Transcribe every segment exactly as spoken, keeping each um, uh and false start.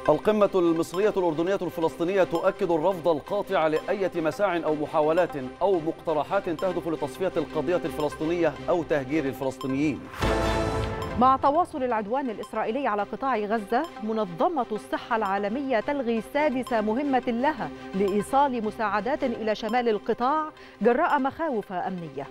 القمة المصرية الأردنية الفلسطينية تؤكد الرفض القاطع لأية مساع أو محاولات أو مقترحات تهدف لتصفية القضية الفلسطينية أو تهجير الفلسطينيين. مع تواصل العدوان الإسرائيلي على قطاع غزة، منظمة الصحة العالمية تلغي سادس مهمة لها لإيصال مساعدات إلى شمال القطاع جراء مخاوف أمنية.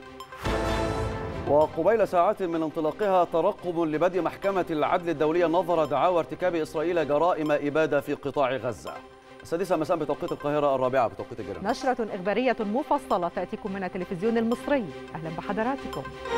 وقبيل ساعات من انطلاقها ترقب لبدء محكمة العدل الدولية نظر دعاوى ارتكاب إسرائيل جرائم إبادة في قطاع غزة. السادسة مساء بتوقيت القاهرة، الرابعة بتوقيت الجرينتش. نشرة إخبارية مفصلة تأتيكم من التلفزيون المصري. أهلا بحضراتكم.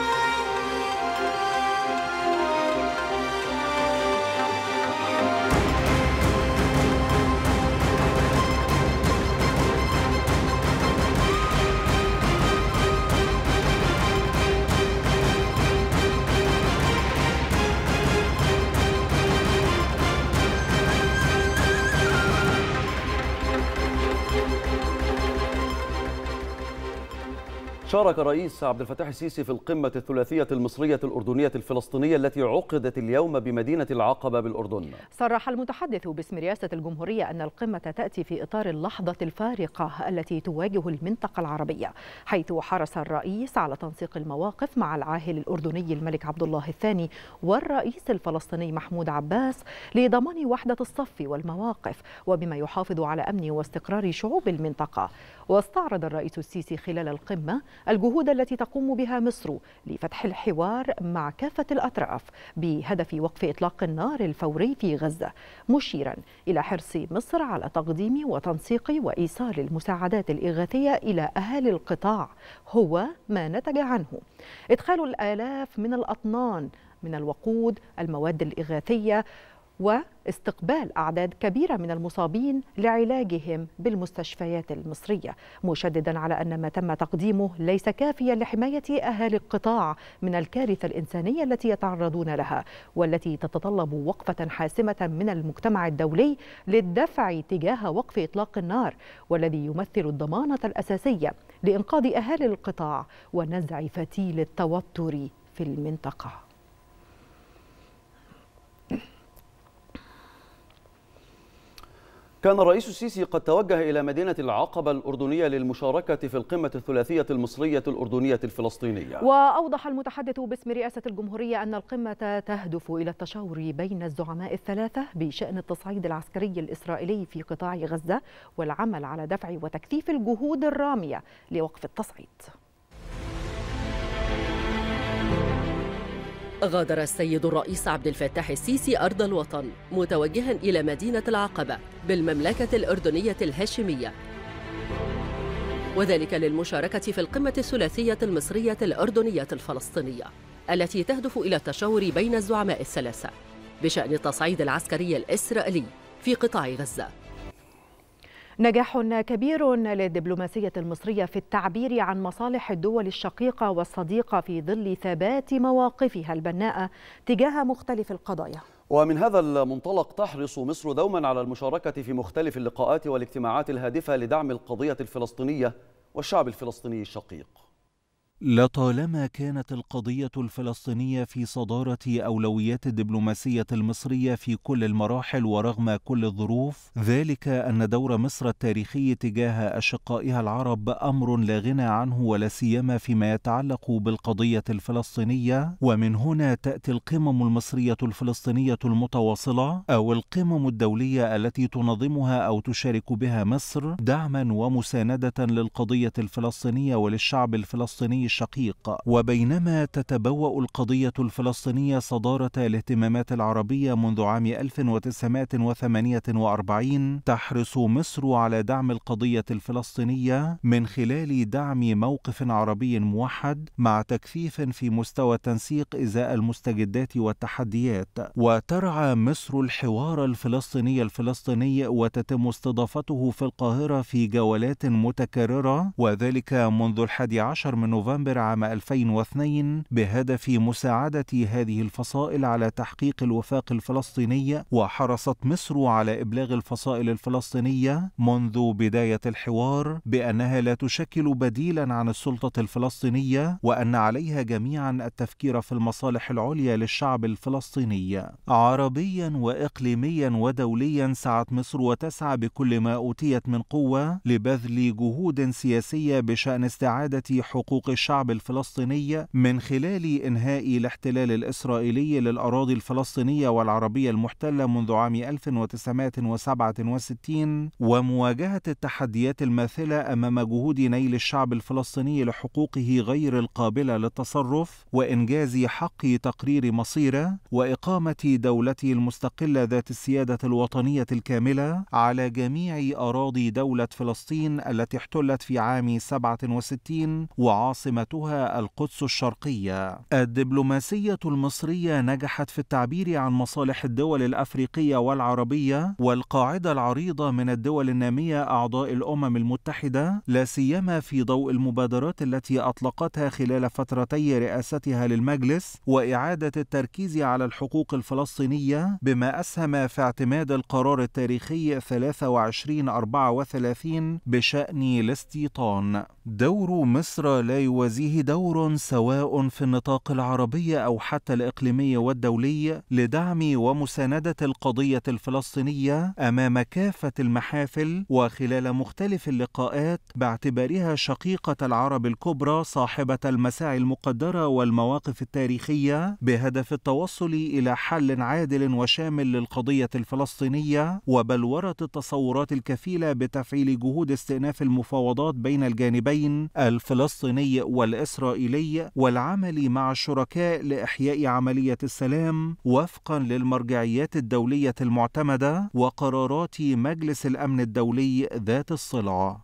شارك الرئيس عبد الفتاح السيسي في القمة الثلاثية المصرية الأردنية الفلسطينية التي عقدت اليوم بمدينة العقبة بالأردن. صرح المتحدث باسم رئاسة الجمهورية أن القمة تأتي في إطار اللحظة الفارقة التي تواجه المنطقة العربية، حيث حرص الرئيس على تنسيق المواقف مع العاهل الأردني الملك عبد الله الثاني والرئيس الفلسطيني محمود عباس لضمان وحدة الصف والمواقف، وبما يحافظ على أمن واستقرار شعوب المنطقة. واستعرض الرئيس السيسي خلال القمة الجهود التي تقوم بها مصر لفتح الحوار مع كافة الأطراف بهدف وقف إطلاق النار الفوري في غزة، مشيرا إلى حرص مصر على تقديم وتنسيق وإيصال المساعدات الإغاثية إلى أهالي القطاع هو ما نتج عنه إدخال الآلاف من الأطنان من الوقود، المواد الإغاثية، واستقبال أعداد كبيرة من المصابين لعلاجهم بالمستشفيات المصرية، مشددا على أن ما تم تقديمه ليس كافيا لحماية أهالي القطاع من الكارثة الإنسانية التي يتعرضون لها، والتي تتطلب وقفة حاسمة من المجتمع الدولي للدفع تجاه وقف إطلاق النار، والذي يمثل الضمانة الأساسية لإنقاذ أهالي القطاع ونزع فتيل التوتر في المنطقة. كان الرئيس السيسي قد توجه إلى مدينة العقبة الأردنية للمشاركة في القمة الثلاثية المصرية الأردنية الفلسطينية. وأوضح المتحدث باسم رئاسة الجمهورية أن القمة تهدف إلى التشاور بين الزعماء الثلاثة بشأن التصعيد العسكري الإسرائيلي في قطاع غزة والعمل على دفع وتكثيف الجهود الرامية لوقف التصعيد. غادر السيد الرئيس عبد الفتاح السيسي أرض الوطن متوجها إلى مدينة العقبة بالمملكة الأردنية الهاشمية، وذلك للمشاركة في القمة الثلاثية المصرية الأردنية الفلسطينية التي تهدف إلى التشاور بين الزعماء الثلاثة بشأن التصعيد العسكري الإسرائيلي في قطاع غزة. نجاح كبير للدبلوماسية المصرية في التعبير عن مصالح الدول الشقيقة والصديقة في ظل ثبات مواقفها البناءة تجاه مختلف القضايا. ومن هذا المنطلق تحرص مصر دوما على المشاركة في مختلف اللقاءات والاجتماعات الهادفة لدعم القضية الفلسطينية والشعب الفلسطيني الشقيق. لطالما كانت القضية الفلسطينية في صدارة أولويات الدبلوماسية المصرية في كل المراحل ورغم كل الظروف، ذلك أن دور مصر التاريخي تجاه أشقائها العرب أمر لا غنى عنه ولا سيما فيما يتعلق بالقضية الفلسطينية. ومن هنا تأتي القمم المصرية الفلسطينية المتواصلة أو القمم الدولية التي تنظمها أو تشارك بها مصر دعما ومساندة للقضية الفلسطينية وللشعب الفلسطيني الشقيق. وبينما تتبوأ القضية الفلسطينية صدارة الاهتمامات العربية منذ عام ألف وتسعمائة وثمانية وأربعين، تحرص مصر على دعم القضية الفلسطينية من خلال دعم موقف عربي موحد مع تكثيف في مستوى التنسيق إزاء المستجدات والتحديات. وترعى مصر الحوار الفلسطيني الفلسطيني وتتم استضافته في القاهرة في جولات متكررة، وذلك منذ الحادي عشر من نوفمبر نوفمبر عام ألفين واثنين بهدف مساعدة هذه الفصائل على تحقيق الوفاق الفلسطيني، وحرصت مصر على إبلاغ الفصائل الفلسطينية منذ بداية الحوار بأنها لا تشكل بديلا عن السلطة الفلسطينية، وأن عليها جميعا التفكير في المصالح العليا للشعب الفلسطيني. عربيا وإقليميا ودوليا سعت مصر وتسعى بكل ما أوتيت من قوة لبذل جهود سياسية بشأن استعادة حقوق الشعب الفلسطيني من خلال إنهاء الاحتلال الإسرائيلي للأراضي الفلسطينية والعربية المحتلة منذ عام ألف وتسعمائة وسبعة وستين، ومواجهة التحديات الماثلة أمام جهود نيل الشعب الفلسطيني لحقوقه غير القابلة للتصرف وإنجاز حق تقرير مصيره وإقامة دولته المستقلة ذات السيادة الوطنية الكاملة على جميع أراضي دولة فلسطين التي احتلت في عام سبعة وستين وعاصمتها القدس الشرقية. الدبلوماسية المصرية نجحت في التعبير عن مصالح الدول الأفريقية والعربية والقاعدة العريضة من الدول النامية أعضاء الأمم المتحدة، لا سيما في ضوء المبادرات التي أطلقتها خلال فترتي رئاستها للمجلس وإعادة التركيز على الحقوق الفلسطينية، بما أسهم في اعتماد القرار التاريخي ثلاثة وعشرين أربعة وثلاثين بشأن الاستيطان. دور مصر لا يوازيه دور سواء في النطاق العربي أو حتى الإقليمي والدولي لدعم ومساندة القضية الفلسطينية أمام كافة المحافل وخلال مختلف اللقاءات، باعتبارها شقيقة العرب الكبرى صاحبة المساعي المقدرة والمواقف التاريخية بهدف التوصل إلى حل عادل وشامل للقضية الفلسطينية وبلورة التصورات الكفيلة بتفعيل جهود استئناف المفاوضات بين الجانبين الفلسطيني والإسرائيلي والعمل مع الشركاء لإحياء عملية السلام وفقا للمرجعيات الدولية المعتمدة وقرارات مجلس الأمن الدولي ذات الصلة.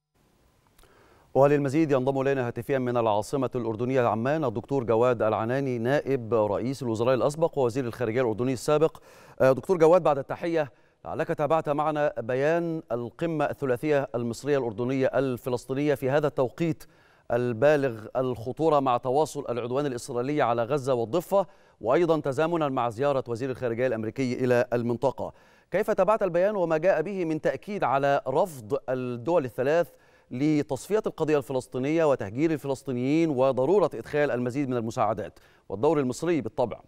وللمزيد ينضم إلينا هاتفيا من العاصمة الأردنية عمان الدكتور جواد العناني نائب رئيس الوزراء الأسبق ووزير الخارجية الأردني السابق. دكتور جواد، بعد التحية، لعلك تابعت معنا بيان القمة الثلاثية المصرية الأردنية الفلسطينية في هذا التوقيت البالغ الخطورة مع تواصل العدوان الإسرائيلي على غزة والضفة، وأيضا تزامنا مع زيارة وزير الخارجية الأمريكي إلى المنطقة. كيف تابعت البيان وما جاء به من تأكيد على رفض الدول الثلاث لتصفية القضية الفلسطينية وتهجير الفلسطينيين وضرورة إدخال المزيد من المساعدات والدور المصري بالطبع؟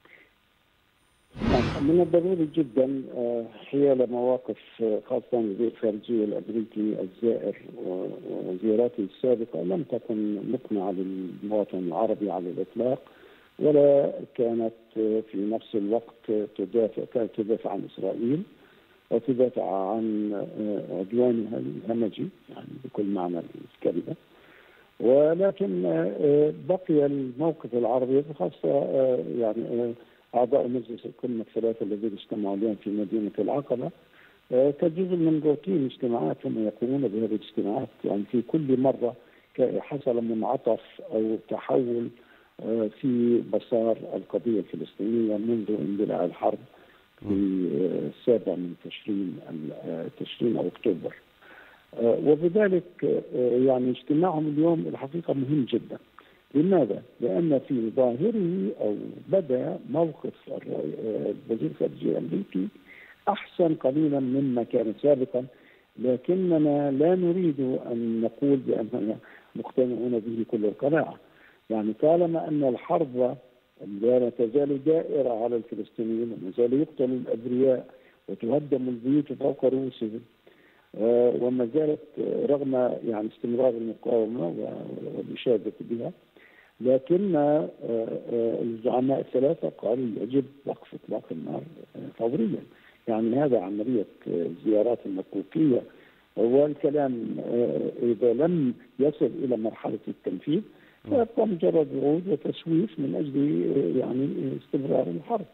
من الضروري جدا حيال مواقف خاصة وزير الخارجية الأمريكي الزائر وزياراته السابقة لم تكن مقنعة للمواطن العربي على الإطلاق، ولا كانت في نفس الوقت تدافع كانت تدافع عن إسرائيل وتدافع عن عدوانها الهمجي يعني بكل معنى الكلمة. ولكن بقي الموقف العربي خاصة يعني أعضاء مجلس القمة الثلاثة الذين اجتمعوا اليوم في مدينة العقبة كجزء من روتين اجتماعاتهم ويقومون بهذه الاجتماعات، يعني في كل مرة حصل منعطف أو تحول في مسار القضية الفلسطينية منذ اندلاع الحرب في السابع من تشرين تشرين أكتوبر. وبذلك يعني اجتماعهم اليوم الحقيقة مهم جدا. لماذا؟ لأن في ظاهره أو بدأ موقف وزير الخارجية الأمريكي أحسن قليلا مما كان سابقا، لكننا لا نريد أن نقول بأننا مقتنعون به كل القناعة. يعني طالما أن الحرب لا تزال دائرة على الفلسطينيين وما زال يقتل الأبرياء وتهدم البيوت فوق رؤوسهم وما زالت رغم يعني استمرار المقاومة والإشادة بها، لكن الزعماء الثلاثة قالوا يجب وقف إطلاق النار فوريا. يعني هذا عملية الزيارات المكوكية والكلام إذا لم يصل إلى مرحلة التنفيذ فيبقى مجرد وعود وتسويف من أجل يعني استمرار الحرب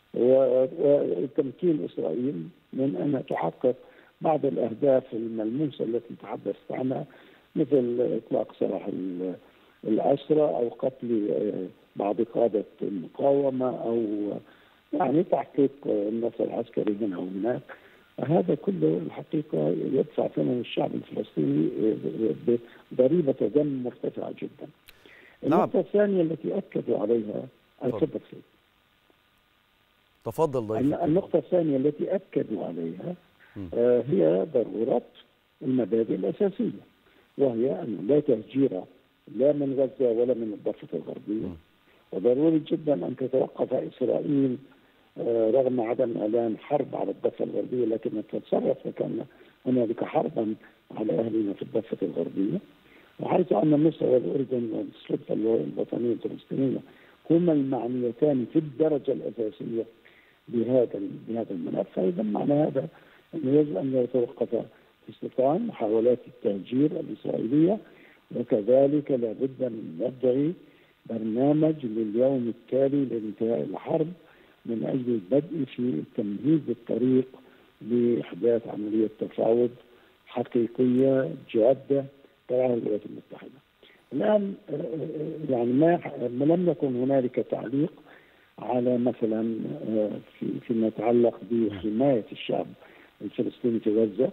وتمكين إسرائيل من أن تحقق بعض الأهداف الملموسة التي تحدثت عنها، مثل إطلاق سراح الأسرى أو قتل بعض قادة المقاومة أو يعني تحقيق النصر العسكري هنا وهناك. هذا كله الحقيقة يدفع ثمن الشعب الفلسطيني بضريبة دم مرتفعة جدا. النقطة الثانية التي أكدوا عليها الخبر سيد. تفضل ضيف. النقطة الثانية التي أكدوا عليها آه هي ضرورة المبادئ الأساسية، وهي أن لا تهجير لا من غزة ولا من الضفة الغربية، وضروري جدا أن تتوقف إسرائيل آه رغم عدم إعلان حرب على الضفة الغربية، لكن تتصرف وكان هنالك حربا على أهلنا في الضفة الغربية، وحيث أن مصر والأردن والسلطة الوطنية الفلسطينية هما المعنيتان في الدرجة الأساسية بهذا بهذا الملف، فإذا معنى هذا أنه يجب أن يتوقف استطاعة محاولات التهجير الإسرائيلية، وكذلك لابد من وضع برنامج لليوم التالي لانتهاء الحرب من أجل البدء في تمهيد الطريق لإحداث عملية تفاوض حقيقية جادة تراها الولايات المتحدة. الآن يعني ما لم يكن هنالك تعليق على مثلا في فيما يتعلق بحماية الشعب الفلسطيني في غزة،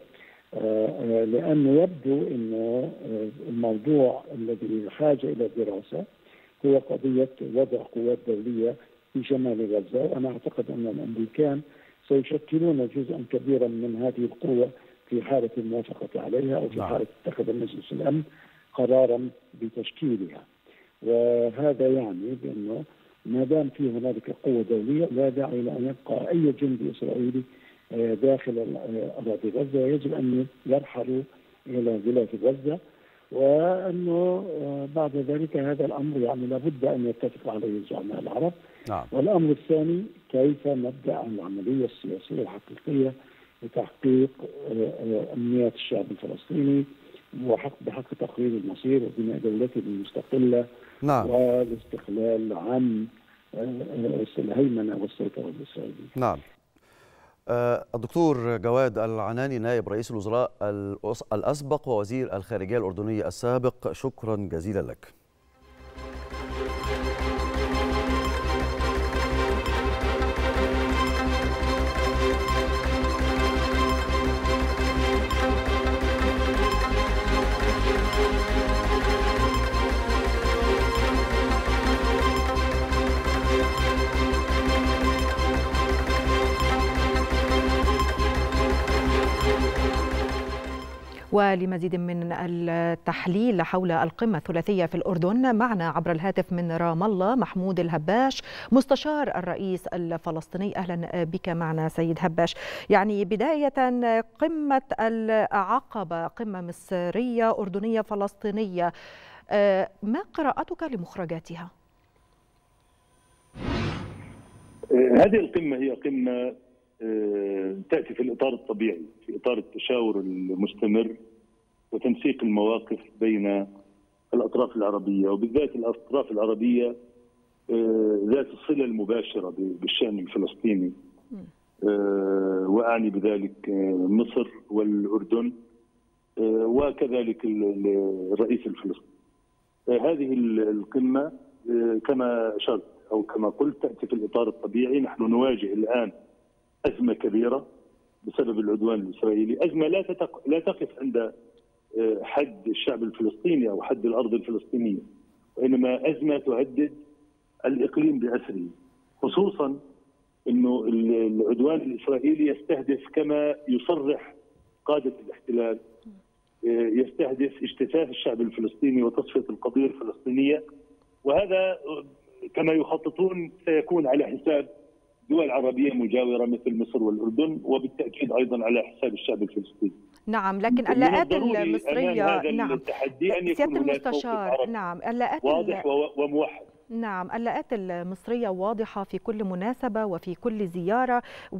لأنه يبدو أن الموضوع الذي بحاجة إلى دراسة هو قضية وضع قوات دولية في شمال غزة، وأنا أعتقد أن الأمريكان سيشكلون جزءا كبيرا من هذه القوة في حالة الموافقة عليها أو في حالة اتخذ مجلس الأمن قرارا بتشكيلها. وهذا يعني بأنه ما دام في هنالك قوة دولية لا داعي لأن يبقى أي جندي إسرائيلي داخل أراضي غزة، ويجب أن يرحلوا إلى غلاف غزة، وأنه بعد ذلك هذا الأمر يعني لابد أن يتفق عليه الزعماء العرب. نعم. والأمر الثاني كيف نبدأ العملية السياسية الحقيقية لتحقيق أمنيات الشعب الفلسطيني وحق بحق تقرير المصير وبناء دولته المستقلة. نعم. والاستقلال عن الهيمنة والسيطرة الإسرائيلية. نعم. الدكتور جواد العناني نائب رئيس الوزراء الأسبق ووزير الخارجية الأردني السابق، شكرا جزيلا لك. ولمزيد من التحليل حول القمة الثلاثية في الأردن معنا عبر الهاتف من رام الله محمود الهباش مستشار الرئيس الفلسطيني. أهلا بك معنا سيد هباش. يعني بداية قمة العقبة قمة مصرية أردنية فلسطينية، ما قراءتك لمخرجاتها؟ هذه القمة هي قمة تأتي في الإطار الطبيعي، في إطار التشاور المستمر وتنسيق المواقف بين الأطراف العربية، وبالذات الأطراف العربية ذات الصلة المباشرة بالشأن الفلسطيني، وأعني بذلك مصر والأردن وكذلك الرئيس الفلسطيني. هذه القمة كما أشرت أو كما قلت تأتي في الإطار الطبيعي. نحن نواجه الآن أزمة كبيرة بسبب العدوان الإسرائيلي، أزمة لا تتق... لا تقف عند حد الشعب الفلسطيني أو حد الأرض الفلسطينية، وإنما أزمة تهدد الإقليم بأسره، خصوصا أنه العدوان الإسرائيلي يستهدف كما يصرح قادة الاحتلال، يستهدف اجتثاث الشعب الفلسطيني وتصفية القضية الفلسطينية، وهذا كما يخططون سيكون على حساب دول عربية مجاورة مثل مصر والأردن، وبالتأكيد أيضا على حساب الشعب الفلسطيني. نعم، لكن اللاءات المصرية نعم التحدي أن يكون هناك المستشار نعم اللاءات واضح وموحد. نعم، اللاءات المصرية واضحة في كل مناسبة وفي كل زيارة،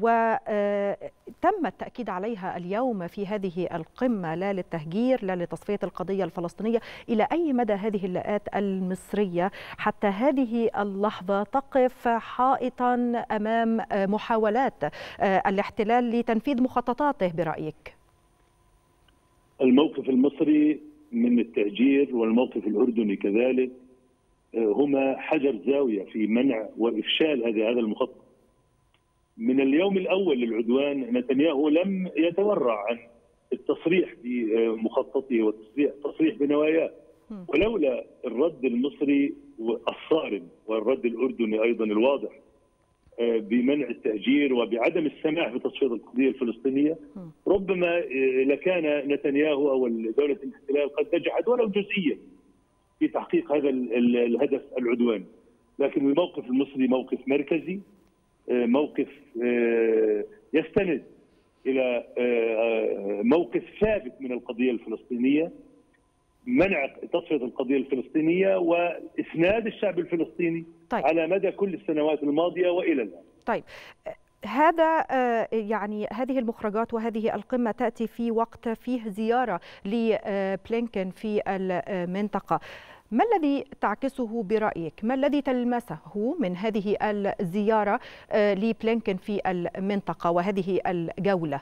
وتم التأكيد عليها اليوم في هذه القمة، لا للتهجير لا لتصفية القضية الفلسطينية. إلى أي مدى هذه اللاءات المصرية حتى هذه اللحظة تقف حائطا أمام محاولات الاحتلال لتنفيذ مخططاته برأيك؟ الموقف المصري من التهجير والموقف الأردني كذلك هما حجر زاوية في منع وإفشال هذا هذا المخطط. من اليوم الأول للعدوان نتنياهو لم يتورع عن التصريح بمخططه والتصريح تصريح بنواياه، ولولا الرد المصري الصارم والرد الأردني أيضا الواضح بمنع التهجير وبعدم السماح بتصفية القضية الفلسطينية، ربما لكان نتنياهو أو دولة الاحتلال قد نجحت ولو جزئيا في تحقيق هذا الهدف العدواني. لكن الموقف المصري موقف مركزي، موقف يستند إلى موقف ثابت من القضية الفلسطينية، منع تصفية القضية الفلسطينية وإسناد الشعب الفلسطيني طيب. على مدى كل السنوات الماضية وإلى الآن. طيب هذا يعني هذه المخرجات وهذه القمة تأتي في وقت فيه زيارة لبلينكن في المنطقة. ما الذي تعكسه برأيك؟ ما الذي تلمسه من هذه الزيارة لبلينكن في المنطقة وهذه الجولة؟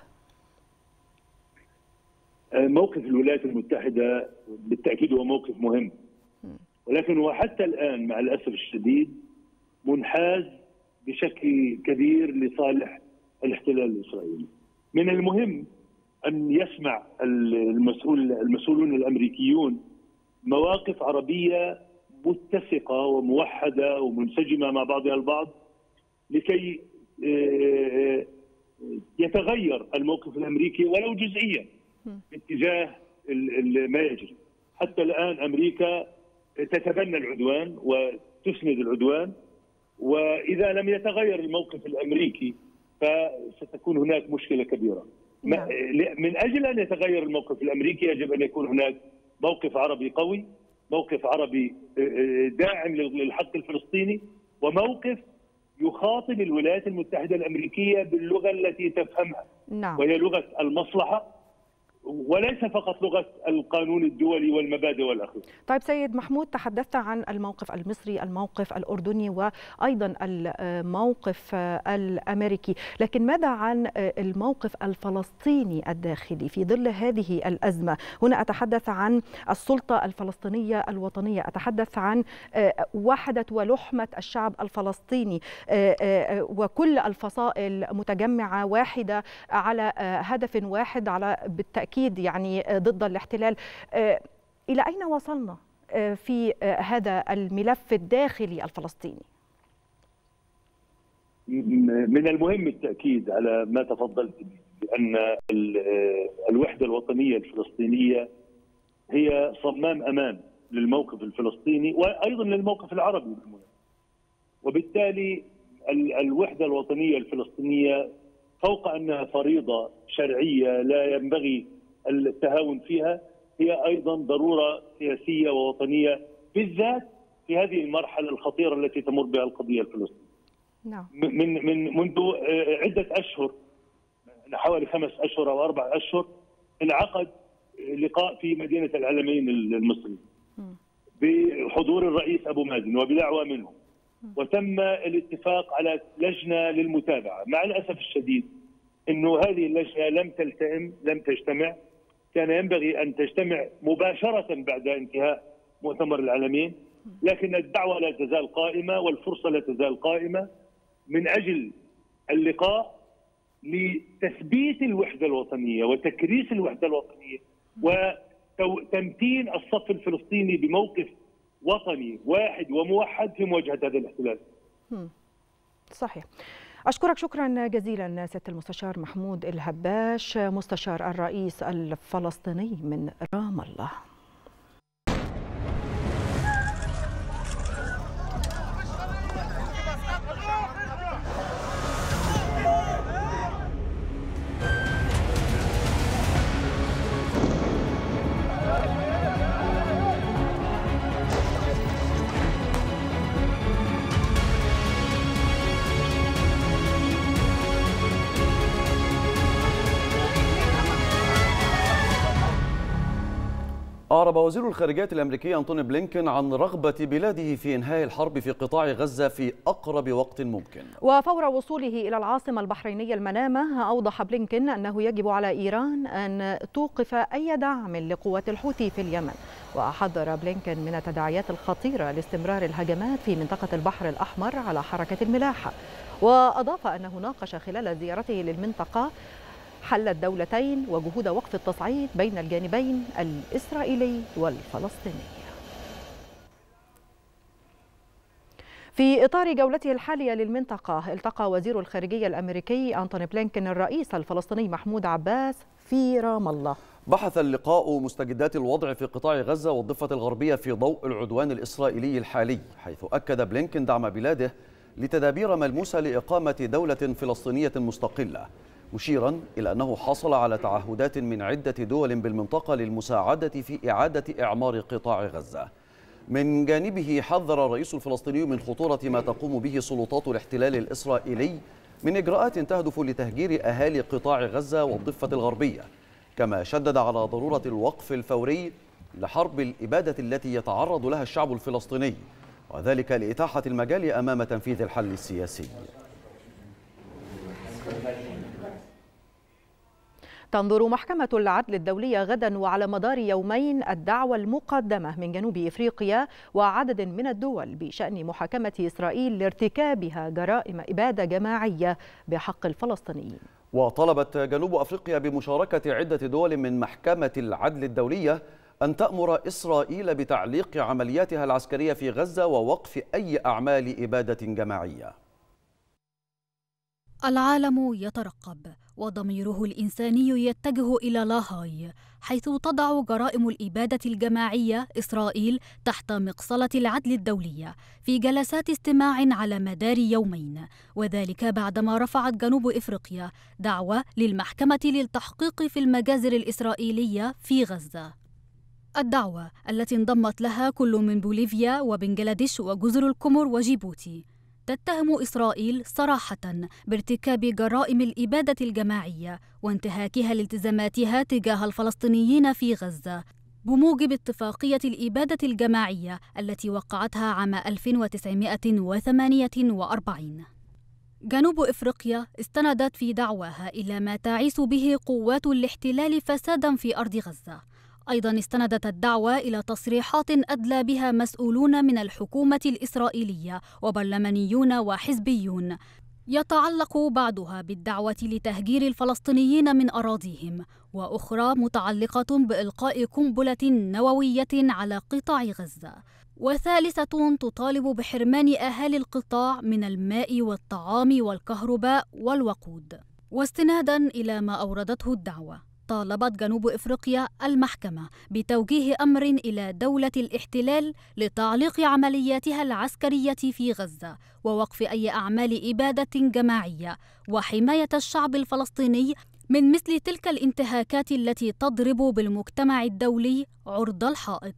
موقف الولايات المتحدة بالتأكيد هو موقف مهم، ولكن هو حتى الآن مع الأسف الشديد منحاز بشكل كبير لصالح الاحتلال الإسرائيلي. من المهم أن يسمع المسؤول المسؤولون الأمريكيون مواقف عربية متسقة وموحدة ومنسجمة مع بعضها البعض لكي يتغير الموقف الأمريكي ولو جزئيا اتجاه ما يجري. حتى الآن أمريكا تتبنى العدوان وتسند العدوان، وإذا لم يتغير الموقف الأمريكي فستكون هناك مشكلة كبيرة. من أجل أن يتغير الموقف الأمريكي يجب أن يكون هناك موقف عربي قوي، موقف عربي داعم للحق الفلسطيني، وموقف يخاطب الولايات المتحدة الأمريكية باللغة التي تفهمها، نعم. وهي لغة المصلحة وليس فقط لغة القانون الدولي والمبادئ والأخلاق. طيب سيد محمود، تحدثت عن الموقف المصري، الموقف الأردني، وأيضا الموقف الأمريكي، لكن ماذا عن الموقف الفلسطيني الداخلي في ظل هذه الأزمة؟ هنا أتحدث عن السلطة الفلسطينية الوطنية، أتحدث عن وحدة ولحمة الشعب الفلسطيني وكل الفصائل متجمعة واحدة على هدف واحد، على بالتأكيد أكيد يعني ضد الاحتلال. إلى أين وصلنا في هذا الملف الداخلي الفلسطيني؟ من المهم التأكيد على ما تفضلت بأن الوحدة الوطنية الفلسطينية هي صمام أمان للموقف الفلسطيني وأيضا للموقف العربي بالمناسبة. وبالتالي الوحدة الوطنية الفلسطينية فوق أنها فريضة شرعية لا ينبغي التهاون فيها، هي أيضا ضرورة سياسية ووطنية، بالذات في هذه المرحلة الخطيرة التي تمر بها القضية الفلسطينية. نعم. من من منذ عدة أشهر، حوالي خمس أشهر أو أربع أشهر، انعقد لقاء في مدينة العلمين المصري بحضور الرئيس أبو مازن وبدعوة منه، وتم الاتفاق على لجنة للمتابعة. مع الأسف الشديد أنه هذه اللجنة لم تلتئم، لم تجتمع. كان ينبغي أن تجتمع مباشرة بعد انتهاء مؤتمر العلمين، لكن الدعوة لا تزال قائمة والفرصة لا تزال قائمة من أجل اللقاء لتثبيت الوحدة الوطنية وتكريس الوحدة الوطنية وتمتين الصف الفلسطيني بموقف وطني واحد وموحد في مواجهة هذا الاحتلال. صحيح. أشكرك شكرا جزيلا سيادة المستشار محمود الهباش، مستشار الرئيس الفلسطيني من رام الله. أعرب وزير الخارجية الأمريكي أنتوني بلينكن عن رغبة بلاده في إنهاء الحرب في قطاع غزة في أقرب وقت ممكن. وفور وصوله إلى العاصمة البحرينية المنامة، أوضح بلينكن أنه يجب على إيران أن توقف أي دعم لقوات الحوثي في اليمن. وحذر بلينكن من التداعيات الخطيرة لاستمرار الهجمات في منطقة البحر الأحمر على حركة الملاحة. وأضاف أنه ناقش خلال زيارته للمنطقة حل الدولتين وجهود وقف التصعيد بين الجانبين الإسرائيلي والفلسطيني. في إطار جولته الحالية للمنطقة، التقى وزير الخارجية الأمريكي أنتوني بلينكن الرئيس الفلسطيني محمود عباس في رام الله. بحث اللقاء مستجدات الوضع في قطاع غزة والضفة الغربية في ضوء العدوان الإسرائيلي الحالي، حيث أكد بلينكن دعم بلاده لتدابير ملموسة لإقامة دولة فلسطينية مستقلة، مشيرا إلى أنه حصل على تعهدات من عدة دول بالمنطقة للمساعدة في إعادة إعمار قطاع غزة. من جانبه حذر الرئيس الفلسطيني من خطورة ما تقوم به سلطات الاحتلال الإسرائيلي من إجراءات تهدف لتهجير أهالي قطاع غزة والضفة الغربية، كما شدد على ضرورة الوقف الفوري لحرب الإبادة التي يتعرض لها الشعب الفلسطيني، وذلك لإتاحة المجال أمام تنفيذ الحل السياسي. تنظر محكمة العدل الدولية غدا وعلى مدار يومين الدعوى المقدمة من جنوب إفريقيا وعدد من الدول بشأن محاكمة إسرائيل لارتكابها جرائم إبادة جماعية بحق الفلسطينيين. وطلبت جنوب أفريقيا بمشاركة عدة دول من محكمة العدل الدولية أن تأمر إسرائيل بتعليق عملياتها العسكرية في غزة ووقف أي أعمال إبادة جماعية. العالم يترقب وضميره الإنساني يتجه إلى لاهاي، حيث تضع جرائم الإبادة الجماعية إسرائيل تحت مقصلة العدل الدولية في جلسات استماع على مدار يومين، وذلك بعدما رفعت جنوب إفريقيا دعوى للمحكمة للتحقيق في المجازر الإسرائيلية في غزة. الدعوى التي انضمت لها كل من بوليفيا وبنغلاديش وجزر القمر وجيبوتي تتهم إسرائيل صراحة بارتكاب جرائم الإبادة الجماعية وانتهاكها لالتزاماتها تجاه الفلسطينيين في غزة بموجب اتفاقية الإبادة الجماعية التي وقعتها عام ألف وتسعمائة وثمانية وأربعين. جنوب إفريقيا استندت في دعواها إلى ما تعيش به قوات الاحتلال فسادا في أرض غزة. أيضا استندت الدعوة إلى تصريحات أدلى بها مسؤولون من الحكومة الإسرائيلية وبرلمانيون وحزبيون، يتعلق بعضها بالدعوة لتهجير الفلسطينيين من أراضيهم، وأخرى متعلقة بإلقاء قنبلة نووية على قطاع غزة، وثالثة تطالب بحرمان أهالي القطاع من الماء والطعام والكهرباء والوقود. واستنادا إلى ما أوردته الدعوة، طالبت جنوب إفريقيا المحكمة بتوجيه أمر إلى دولة الاحتلال لتعليق عملياتها العسكرية في غزة ووقف أي أعمال إبادة جماعية وحماية الشعب الفلسطيني من مثل تلك الانتهاكات التي تضرب بالمجتمع الدولي عرض الحائط.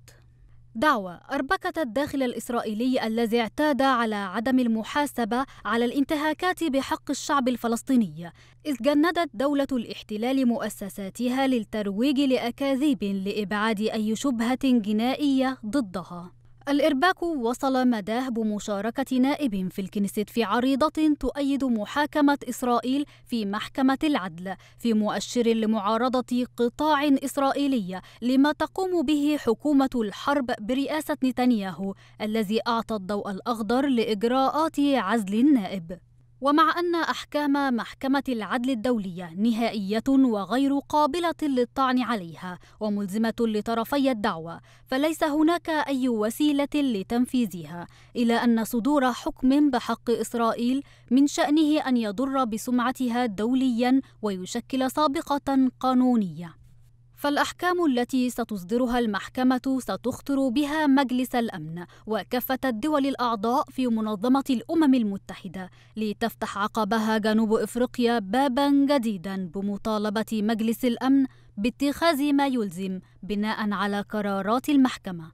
دعوة أربكت الداخل الإسرائيلي الذي اعتاد على عدم المحاسبة على الانتهاكات بحق الشعب الفلسطيني، إذ جندت دولة الاحتلال مؤسساتها للترويج لأكاذيب لإبعاد أي شبهة جنائية ضدها. الإرباك وصل مداه بمشاركة نائب في الكنيست في عريضة تؤيد محاكمة إسرائيل في محكمة العدل، في مؤشر لمعارضة قطاع إسرائيلي لما تقوم به حكومة الحرب برئاسة نتنياهو، الذي أعطى الضوء الأخضر لإجراءات عزل النائب. ومع أن أحكام محكمة العدل الدولية نهائية وغير قابلة للطعن عليها وملزمة لطرفي الدعوة، فليس هناك أي وسيلة لتنفيذها، إلى أن صدور حكم بحق إسرائيل من شأنه أن يضر بسمعتها دوليا ويشكل سابقة قانونية. فالأحكام التي ستصدرها المحكمة ستخطر بها مجلس الأمن وكافة الدول الأعضاء في منظمة الأمم المتحدة، لتفتح عقبها جنوب إفريقيا بابا جديدا بمطالبة مجلس الأمن باتخاذ ما يلزم بناء على قرارات المحكمة.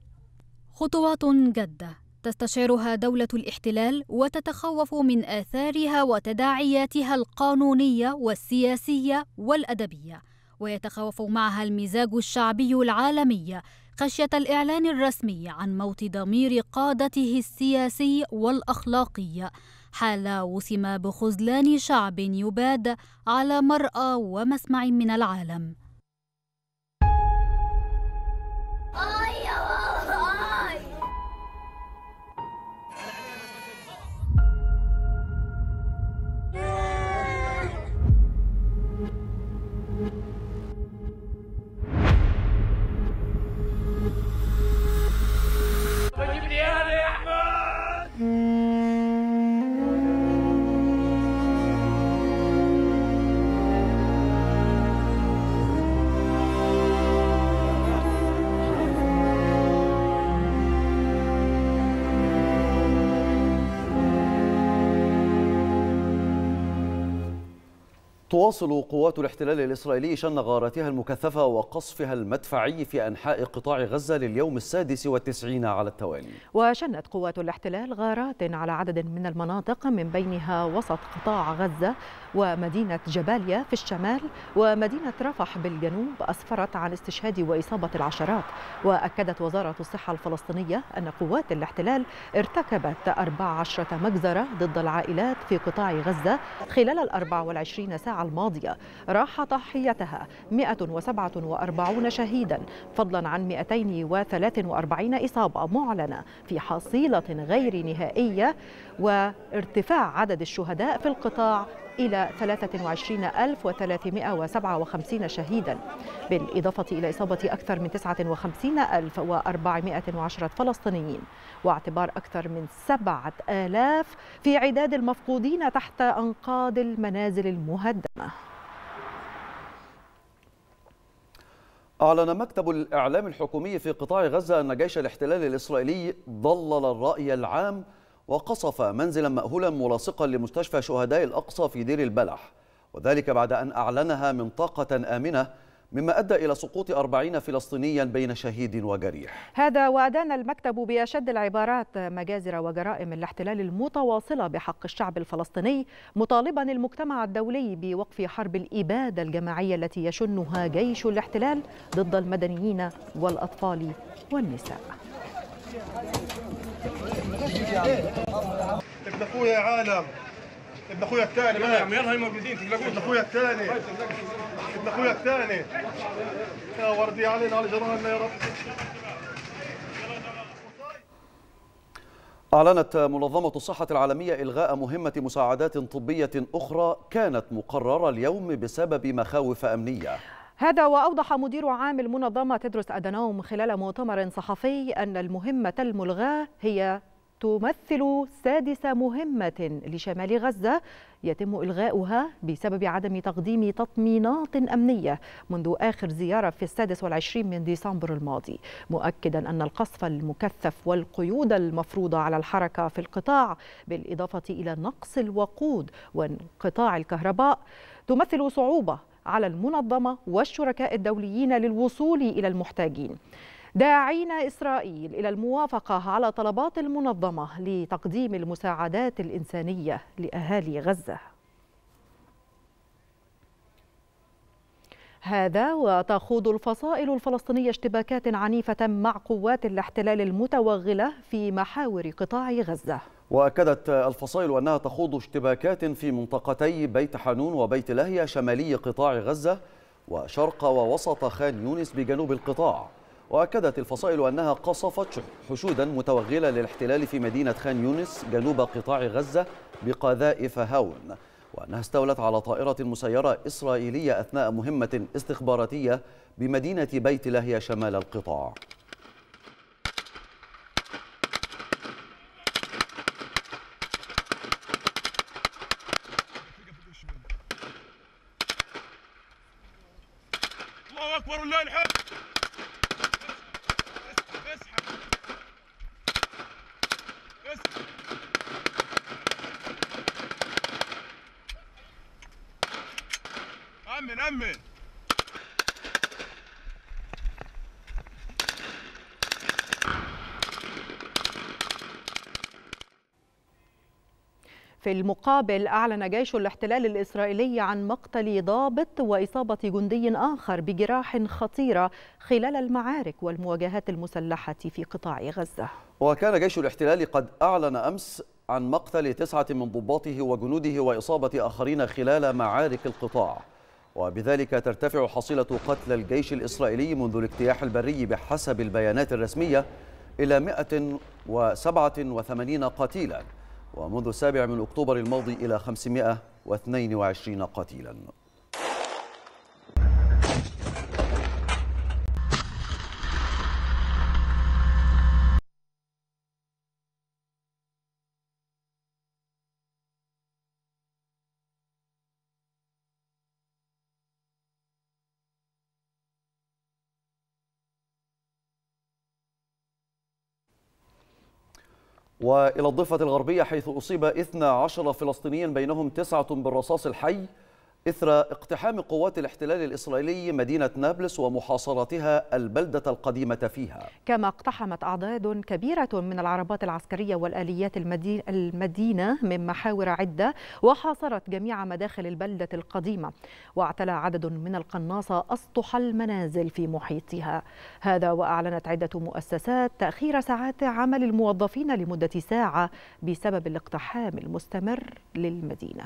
خطوات جادة تستشعرها دولة الاحتلال وتتخوف من آثارها وتداعياتها القانونية والسياسية والأدبية، ويتخوف معها المزاج الشعبي العالمي خشية الإعلان الرسمي عن موت ضمير قادته السياسي والأخلاقي، حال وسم بخذلان شعب يباد على مرأى ومسمع من العالم. جيب لي انا يا احمد. تواصل قوات الاحتلال الإسرائيلي شن غاراتها المكثفة وقصفها المدفعي في أنحاء قطاع غزة لليوم السادس والتسعين على التوالي. وشنت قوات الاحتلال غارات على عدد من المناطق من بينها وسط قطاع غزة ومدينة جباليا في الشمال ومدينة رفح بالجنوب، أسفرت عن استشهاد وإصابة العشرات. وأكدت وزارة الصحة الفلسطينية أن قوات الاحتلال ارتكبت أربع عشرة مجزرة ضد العائلات في قطاع غزة خلال الأربع والعشرين ساعة الماضية، راح ضحيتها مئة وسبعة وأربعين شهيدا فضلا عن مئتين وثلاث وأربعين إصابة معلنة في حصيلة غير نهائية، وارتفاع عدد الشهداء في القطاع إلى ثلاثة وعشرين ألف وثلاثمئة وسبعة وخمسين شهيدا، بالإضافة إلى إصابة أكثر من تسعة وخمسين ألف وأربعمئة وعشرة فلسطينيين، واعتبار أكثر من سبعة آلاف في عداد المفقودين تحت أنقاض المنازل المهدمة. أعلن مكتب الإعلام الحكومي في قطاع غزة أن جيش الاحتلال الإسرائيلي ضلل الرأي العام وقصف منزلا مأهولا ملاصقا لمستشفى شهداء الأقصى في دير البلح، وذلك بعد أن أعلنها منطقة آمنة، مما أدى إلى سقوط أربعين فلسطينيا بين شهيد وجريح. هذا وأدان المكتب بأشد العبارات مجازر وجرائم الاحتلال المتواصلة بحق الشعب الفلسطيني، مطالبا المجتمع الدولي بوقف حرب الإبادة الجماعية التي يشنها جيش الاحتلال ضد المدنيين والأطفال والنساء. ابن اخويا يا عالم، ابن اخويا الثاني يلا يا عم، يلا هي موجودين تلاقوه، ابن اخويا الثاني، ابن اخويا الثاني يا وردي علينا على جيراننا يا رب. أعلنت منظمة الصحة العالمية إلغاء مهمة مساعدات طبية أخرى كانت مقررة اليوم بسبب مخاوف أمنية. هذا وأوضح مدير عام المنظمة تدرس أدانوم خلال مؤتمر صحفي أن المهمة الملغاة هي تمثل سادس مهمة لشمال غزة يتم إلغاؤها بسبب عدم تقديم تطمينات أمنية منذ آخر زيارة في السادس والعشرين من ديسمبر الماضي، مؤكدا أن القصف المكثف والقيود المفروضة على الحركة في القطاع بالإضافة إلى نقص الوقود وانقطاع الكهرباء تمثل صعوبة على المنظمة والشركاء الدوليين للوصول إلى المحتاجين، داعين إسرائيل إلى الموافقة على طلبات المنظمة لتقديم المساعدات الإنسانية لأهالي غزة. هذا وتخوض الفصائل الفلسطينية اشتباكات عنيفة مع قوات الاحتلال المتوغلة في محاور قطاع غزة. وأكدت الفصائل أنها تخوض اشتباكات في منطقتي بيت حانون وبيت لاهيا شمالي قطاع غزة وشرق ووسط خان يونس بجنوب القطاع. وأكدت الفصائل أنها قصفت حشودا متوغلة للاحتلال في مدينة خان يونس جنوب قطاع غزة بقذائف هاون، وأنها استولت على طائرة مسيرة إسرائيلية أثناء مهمة استخباراتية بمدينة بيت لاهيا شمال القطاع. الله أكبر ولله الحمد. أمن أمن. في المقابل أعلن جيش الاحتلال الإسرائيلي عن مقتل ضابط وإصابة جندي آخر بجراح خطيرة خلال المعارك والمواجهات المسلحة في قطاع غزة. وكان جيش الاحتلال قد أعلن أمس عن مقتل تسعة من ضباطه وجنوده وإصابة آخرين خلال معارك القطاع، وبذلك ترتفع حصيلة قتل الجيش الإسرائيلي منذ الاجتياح البري بحسب البيانات الرسمية إلى مئة وسبعة وثمانين قتيلا، ومنذ السابع من أكتوبر الماضي إلى خمسمئة واثنين وعشرين قتيلا. وإلى الضفة الغربية حيث أصيب اثنا عشر فلسطينيا بينهم تسعة بالرصاص الحي إثر اقتحام قوات الاحتلال الإسرائيلي مدينة نابلس ومحاصرتها البلدة القديمة فيها. كما اقتحمت أعداد كبيرة من العربات العسكرية والآليات المدينة من محاور عدة، وحاصرت جميع مداخل البلدة القديمة، واعتلى عدد من القناصة أسطح المنازل في محيطها. هذا وأعلنت عدة مؤسسات تأخير ساعات عمل الموظفين لمدة ساعة بسبب الاقتحام المستمر للمدينة.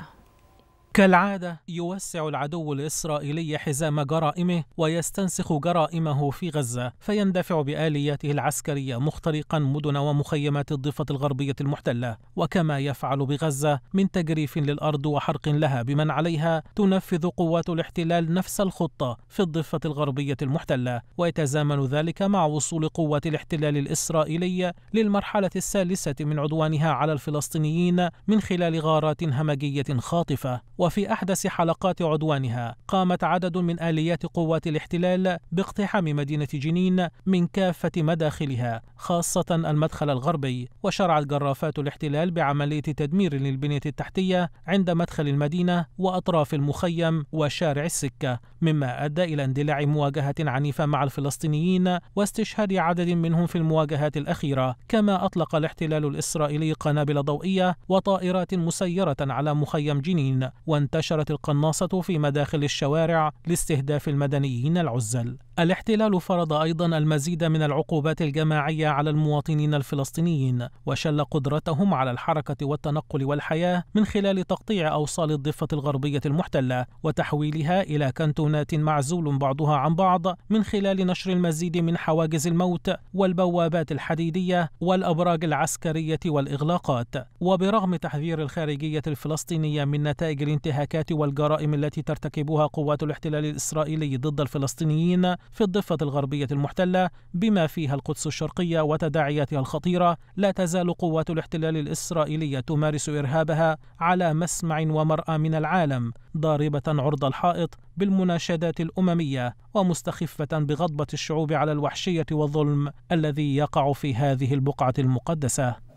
كالعادة يوسع العدو الإسرائيلي حزام جرائمه ويستنسخ جرائمه في غزة، فيندفع بآلياته العسكرية مخترقا مدن ومخيمات الضفة الغربية المحتلة. وكما يفعل بغزة من تجريف للأرض وحرق لها بمن عليها، تنفذ قوات الاحتلال نفس الخطة في الضفة الغربية المحتلة، ويتزامن ذلك مع وصول قوات الاحتلال الإسرائيلي للمرحلة الثالثة من عدوانها على الفلسطينيين من خلال غارات همجية خاطفة. وفي أحدث حلقات عدوانها قامت عدد من آليات قوات الاحتلال باقتحام مدينة جنين من كافة مداخلها، خاصة المدخل الغربي، وشرعت جرافات الاحتلال بعملية تدمير للبنية التحتية عند مدخل المدينة وأطراف المخيم وشارع السكة، مما أدى إلى اندلاع مواجهة عنيفة مع الفلسطينيين واستشهاد عدد منهم في المواجهات الأخيرة. كما أطلق الاحتلال الإسرائيلي قنابل ضوئية وطائرات مسيرة على مخيم جنين، وانتشرت القناصة في مداخل الشوارع لاستهداف المدنيين العزل. الاحتلال فرض أيضا المزيد من العقوبات الجماعية على المواطنين الفلسطينيين، وشل قدرتهم على الحركة والتنقل والحياة من خلال تقطيع أوصال الضفة الغربية المحتلة وتحويلها إلى كنتونات معزول بعضها عن بعض، من خلال نشر المزيد من حواجز الموت والبوابات الحديدية والأبراج العسكرية والإغلاقات. وبرغم تحذير الخارجية الفلسطينية من نتائج الانتهاكات والجرائم التي ترتكبها قوات الاحتلال الإسرائيلي ضد الفلسطينيين في الضفة الغربية المحتلة بما فيها القدس الشرقية وتداعياتها الخطيرة، لا تزال قوات الاحتلال الإسرائيلية تمارس إرهابها على مسمع ومرأى من العالم، ضاربة عرض الحائط بالمناشدات الأممية ومستخفة بغضبة الشعوب على الوحشية والظلم الذي يقع في هذه البقعة المقدسة.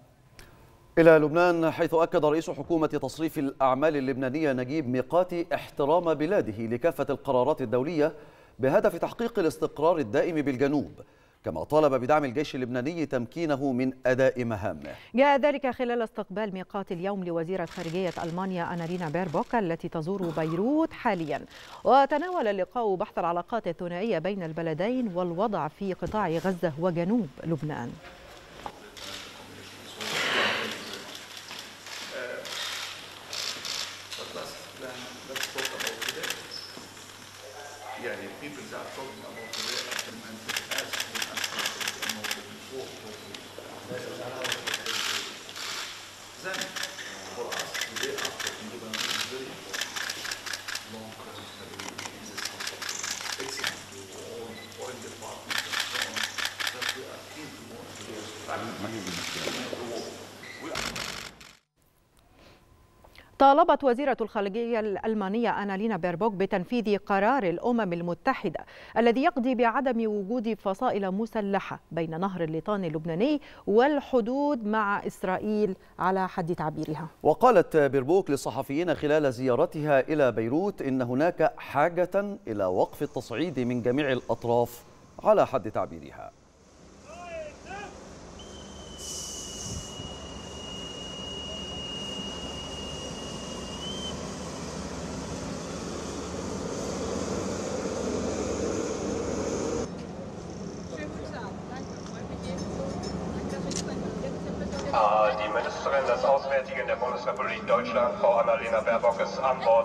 إلى لبنان، حيث أكد رئيس حكومة تصريف الأعمال اللبنانية نجيب ميقاتي احترام بلاده لكافة القرارات الدولية بهدف تحقيق الاستقرار الدائم بالجنوب، كما طالب بدعم الجيش اللبناني تمكينه من أداء مهامه. جاء ذلك خلال استقبال ميقات اليوم لوزيرة خارجية ألمانيا أنالينا بيربوك التي تزور بيروت حاليا، وتناول اللقاء بحث العلاقات الثنائية بين البلدين والوضع في قطاع غزة وجنوب لبنان. طالبت وزيرة الخارجية الألمانية أنالينا بيربوك بتنفيذ قرار الأمم المتحدة الذي يقضي بعدم وجود فصائل مسلحة بين نهر الليطان اللبناني والحدود مع إسرائيل على حد تعبيرها. وقالت بيربوك للصحفيين خلال زيارتها إلى بيروت إن هناك حاجة إلى وقف التصعيد من جميع الأطراف على حد تعبيرها. Die Ministerin des Auswärtigen der Bundesrepublik Deutschland, Frau Annalena Baerbock, ist an Bord.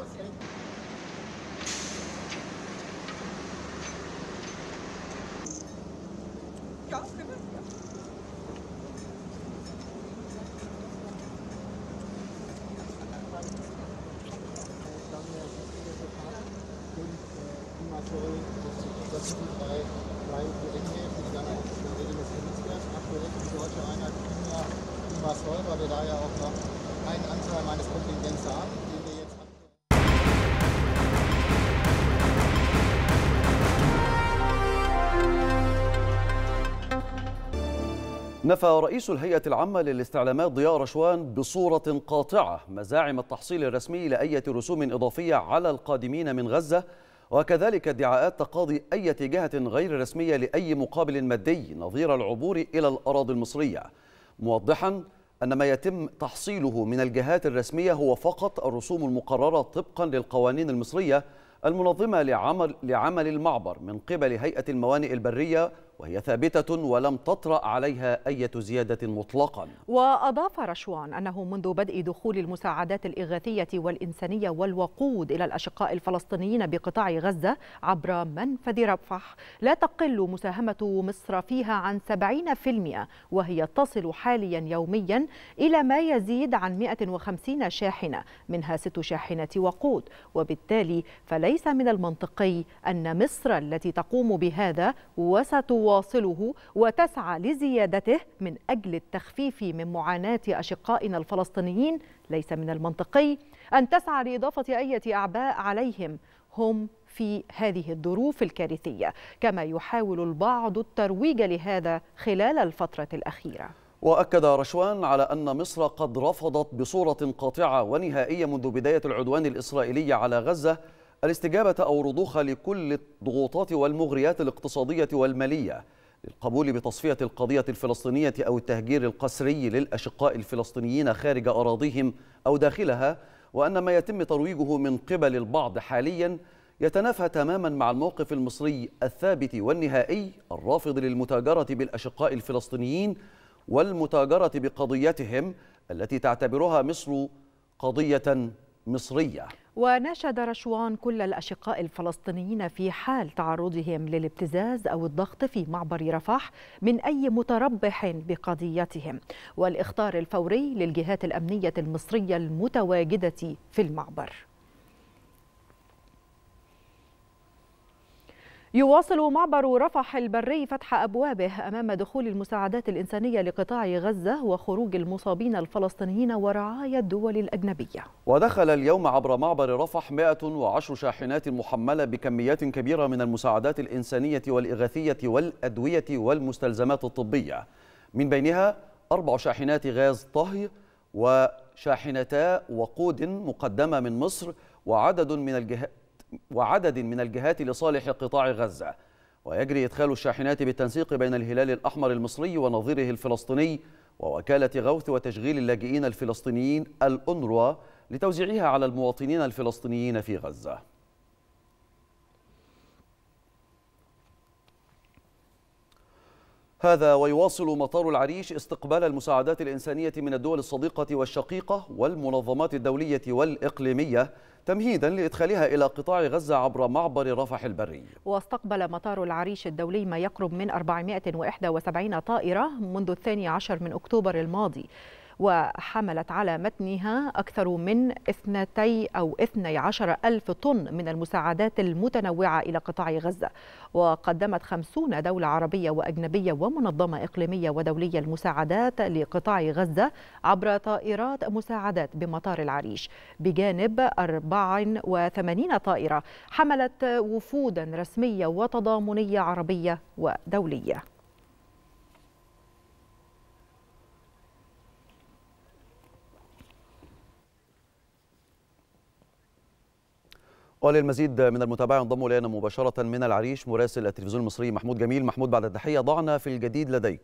Weil wir da ja auch noch einen Anteil meines Kontingents haben, den wir jetzt نفى رئيس الهيئة العامة للاستعلامات ضياء رشوان بصورة قاطعة مزاعم التحصيل الرسمي لأية رسوم إضافية على القادمين من غزة، وكذلك ادعاءات تقاضي أي جهة غير رسمية لأي مقابل مادي نظير العبور إلى الأراضي المصرية، موضحا أن ما يتم تحصيله من الجهات الرسمية هو فقط الرسوم المقررة طبقا للقوانين المصرية المنظمة لعمل, لعمل المعبر من قبل هيئة الموانئ البرية، وهي ثابتة ولم تطرأ عليها أي زيادة مطلقا. وأضاف رشوان أنه منذ بدء دخول المساعدات الإغاثية والإنسانية والوقود إلى الأشقاء الفلسطينيين بقطاع غزة عبر منفذ رفح لا تقل مساهمة مصر فيها عن سبعين بالمئة، وهي تصل حاليا يوميا إلى ما يزيد عن مئة وخمسين شاحنة، منها ست شاحنات وقود. وبالتالي فليس من المنطقي أن مصر التي تقوم بهذا وستواصله وتسعى لزيادته من أجل التخفيف من معاناة أشقائنا الفلسطينيين، ليس من المنطقي أن تسعى لإضافة أي أعباء عليهم هم في هذه الظروف الكارثية، كما يحاول البعض الترويج لهذا خلال الفترة الأخيرة. وأكد رشوان على أن مصر قد رفضت بصورة قاطعة ونهائية منذ بداية العدوان الإسرائيلي على غزة الاستجابة أو رضوخ لكل الضغوطات والمغريات الاقتصادية والمالية للقبول بتصفية القضية الفلسطينية أو التهجير القسري للأشقاء الفلسطينيين خارج أراضيهم أو داخلها، وأن ما يتم ترويجه من قبل البعض حاليا يتنافى تماما مع الموقف المصري الثابت والنهائي الرافض للمتاجرة بالأشقاء الفلسطينيين والمتاجرة بقضيتهم التي تعتبرها مصر قضية مصرية. وناشد رشوان كل الأشقاء الفلسطينيين في حال تعرضهم للابتزاز أو الضغط في معبر رفح من أي متربح بقضيتهم والإخطار الفوري للجهات الأمنية المصرية المتواجدة في المعبر. يواصل معبر رفح البري فتح أبوابه أمام دخول المساعدات الإنسانية لقطاع غزة وخروج المصابين الفلسطينيين ورعاية الدول الأجنبية. ودخل اليوم عبر معبر رفح مئة وعشر شاحنات محملة بكميات كبيرة من المساعدات الإنسانية والإغاثية والأدوية والمستلزمات الطبية، من بينها أربع شاحنات غاز طهي وشاحنتا وقود مقدمة من مصر وعدد من الجهات وعدد من الجهات لصالح قطاع غزة. ويجري إدخال الشاحنات بالتنسيق بين الهلال الأحمر المصري ونظيره الفلسطيني ووكالة غوث وتشغيل اللاجئين الفلسطينيين الأونروا لتوزيعها على المواطنين الفلسطينيين في غزة. هذا ويواصل مطار العريش استقبال المساعدات الإنسانية من الدول الصديقة والشقيقة والمنظمات الدولية والإقليمية تمهيدا لإدخالها إلى قطاع غزة عبر معبر رفح البري. واستقبل مطار العريش الدولي ما يقرب من أربعمئة وإحدى وسبعين طائرة منذ الثاني عشر من أكتوبر الماضي، وحملت على متنها أكثر من اثنتي أو اثني عشر ألف طن من المساعدات المتنوعة إلى قطاع غزة. وقدمت خمسون دولة عربية وأجنبية ومنظمة إقليمية ودولية المساعدات لقطاع غزة عبر طائرات مساعدات بمطار العريش، بجانب أربع وثمانين طائرة حملت وفودا رسمية وتضامنية عربية ودولية. وللمزيد من المتابعة ينضم إلينا مباشرة من العريش مراسل التلفزيون المصري محمود جميل. محمود، بعد التحية ضعنا في الجديد لديك.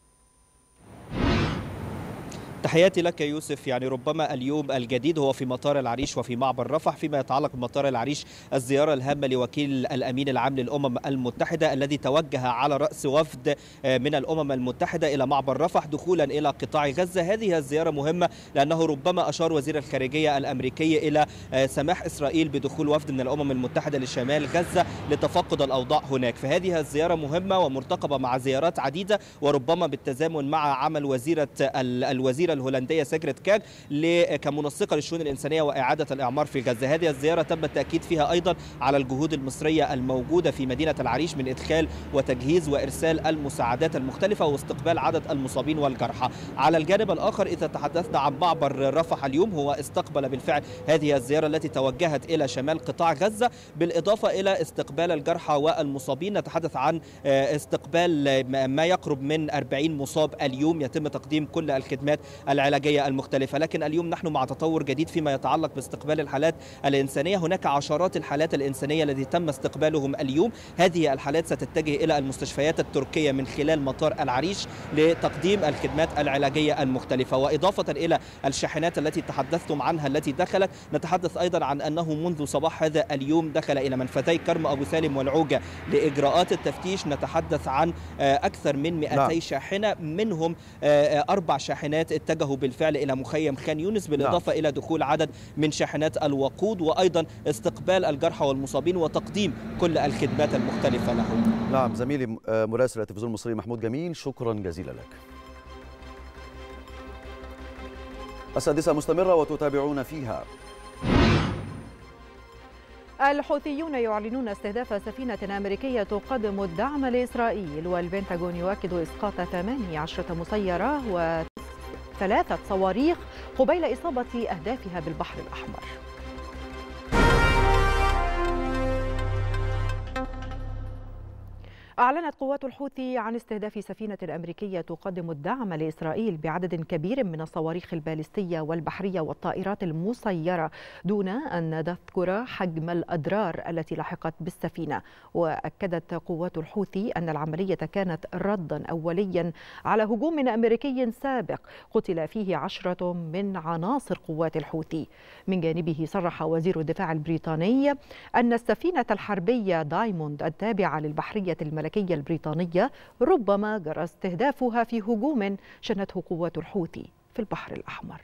تحياتي لك يوسف. يعني ربما اليوم الجديد هو في مطار العريش وفي معبر رفح. فيما يتعلق بمطار العريش، الزيارة الهامة لوكيل الأمين العام للأمم المتحدة الذي توجه على رأس وفد من الأمم المتحدة إلى معبر رفح دخولا إلى قطاع غزة. هذه الزيارة مهمة لأنه ربما أشار وزير الخارجية الأمريكي إلى سماح إسرائيل بدخول وفد من الأمم المتحدة لشمال غزة لتفقد الأوضاع هناك. فهذه الزيارة مهمة ومرتقبة مع زيارات عديدة، وربما بالتزامن مع عمل وزيرة الوزير السفيرة الهولندية سيجريت كاج كمنسقة للشؤون الإنسانية وإعادة الإعمار في غزة. هذه الزيارة تم التأكيد فيها أيضا على الجهود المصرية الموجودة في مدينة العريش من إدخال وتجهيز وإرسال المساعدات المختلفة واستقبال عدد المصابين والجرحى. على الجانب الآخر إذا تحدثنا عن معبر رفح اليوم، هو استقبل بالفعل هذه الزيارة التي توجهت إلى شمال قطاع غزة، بالإضافة إلى استقبال الجرحى والمصابين. نتحدث عن استقبال ما يقرب من أربعين مصاب اليوم، يتم تقديم كل الخدمات العلاجية المختلفة. لكن اليوم نحن مع تطور جديد فيما يتعلق باستقبال الحالات الإنسانية. هناك عشرات الحالات الإنسانية التي تم استقبالهم اليوم. هذه الحالات ستتجه إلى المستشفيات التركية من خلال مطار العريش لتقديم الخدمات العلاجية المختلفة. وإضافة إلى الشاحنات التي تحدثتم عنها التي دخلت، نتحدث أيضا عن أنه منذ صباح هذا اليوم دخل إلى منفذي كرم أبو سالم والعوجة لإجراءات التفتيش. نتحدث عن أكثر من مئتي شاحنة، منهم أربع شاحنات اتجهوا بالفعل إلى مخيم خان يونس، بالإضافة إلى دخول عدد من شاحنات الوقود، وأيضا استقبال الجرحى والمصابين وتقديم كل الخدمات المختلفة لهم. نعم، زميلي مراسل التلفزيون المصري محمود جميل، شكرا جزيلا لك. السادسة مستمرة وتتابعون فيها. الحوثيون يعلنون استهداف سفينة أمريكية تقدم الدعم لإسرائيل، والبنتاغون يؤكد إسقاط ثمانية عشرة مسيرة وثلاثة صواريخ قبيل إصابة أهدافها بالبحر الأحمر. أعلنت قوات الحوثي عن استهداف سفينة أمريكية تقدم الدعم لإسرائيل بعدد كبير من الصواريخ البالستية والبحرية والطائرات المسيرة، دون أن تذكر حجم الأضرار التي لحقت بالسفينة. وأكدت قوات الحوثي أن العملية كانت ردا أوليا على هجوم أمريكي سابق قتل فيه عشرة من عناصر قوات الحوثي. من جانبه صرح وزير الدفاع البريطاني أن السفينة الحربية دايموند التابعة للبحرية الملكية البريطانية ربما جرى استهدافها في هجوم شنته قوات الحوثي في البحر الأحمر.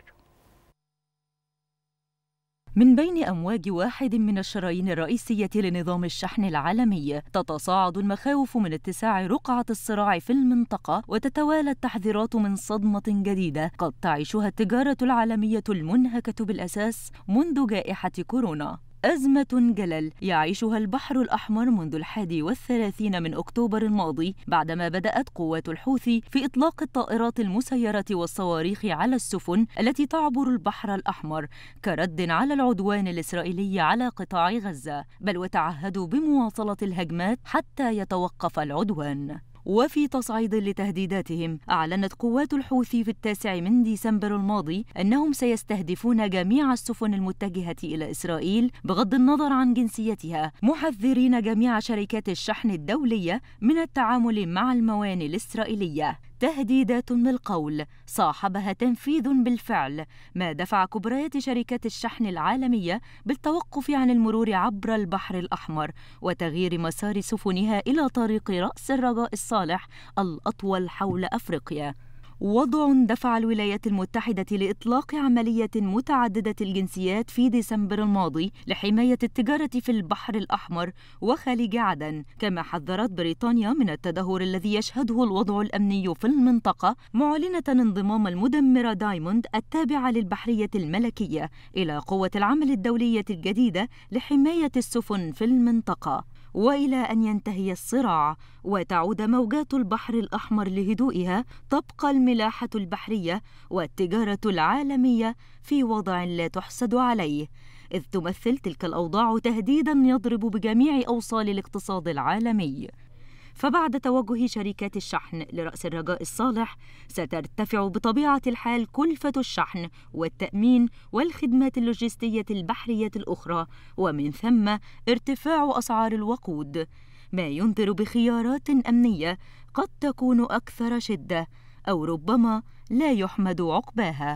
من بين أمواج واحد من الشرايين الرئيسية لنظام الشحن العالمي، تتصاعد المخاوف من اتساع رقعة الصراع في المنطقة، وتتوالى التحذيرات من صدمة جديدة قد تعيشها التجارة العالمية المنهكة بالأساس منذ جائحة كورونا. أزمة جلل يعيشها البحر الأحمر منذ الحادي والثلاثين من أكتوبر الماضي، بعدما بدأت قوات الحوثي في إطلاق الطائرات المسيرة والصواريخ على السفن التي تعبر البحر الأحمر كرد على العدوان الإسرائيلي على قطاع غزة، بل وتعهدوا بمواصلة الهجمات حتى يتوقف العدوان. وفي تصعيد لتهديداتهم، أعلنت قوات الحوثي في التاسع من ديسمبر الماضي أنهم سيستهدفون جميع السفن المتجهة إلى إسرائيل بغض النظر عن جنسيتها، محذرين جميع شركات الشحن الدولية من التعامل مع الموانئ الإسرائيلية. تهديدات بالقول صاحبها تنفيذ بالفعل، ما دفع كبريات شركات الشحن العالمية بالتوقف عن المرور عبر البحر الأحمر وتغيير مسار سفنها إلى طريق رأس الرجاء الصالح الأطول حول أفريقيا. وضع دفع الولايات المتحدة لإطلاق عملية متعددة الجنسيات في ديسمبر الماضي لحماية التجارة في البحر الأحمر وخليج عدن، كما حذرت بريطانيا من التدهور الذي يشهده الوضع الأمني في المنطقة، معلنة انضمام المدمرة دايموند التابعة للبحرية الملكية إلى قوة العمل الدولية الجديدة لحماية السفن في المنطقة. وإلى أن ينتهي الصراع وتعود موجات البحر الأحمر لهدوئها، تبقى الملاحة البحرية والتجارة العالمية في وضع لا تحسد عليه، إذ تمثل تلك الأوضاع تهديداً يضرب بجميع أوصال الاقتصاد العالمي. فبعد توجه شركات الشحن لرأس الرجاء الصالح، سترتفع بطبيعة الحال كلفة الشحن والتأمين والخدمات اللوجستية البحرية الأخرى، ومن ثم ارتفاع أسعار الوقود، ما ينذر بخيارات أمنية قد تكون أكثر شدة أو ربما لا يحمد عقباها.